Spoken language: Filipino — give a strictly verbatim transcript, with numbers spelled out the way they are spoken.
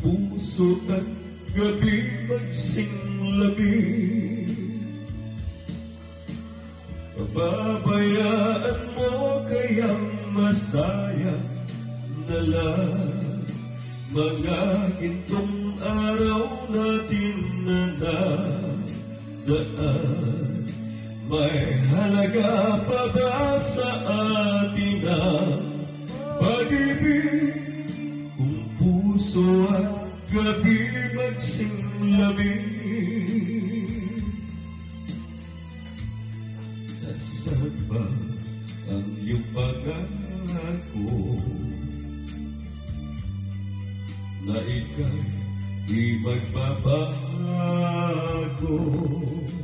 puso't at gabi magsinglabi. Pababayaan mo kayang masayang na lang mga gintong araw natin na nadaan. May halaga pa ba sa atin ang pag-ibig kung puso at gabi magsinglabi? Nasaan ba ang iyong pangako na ika'y di magbabago?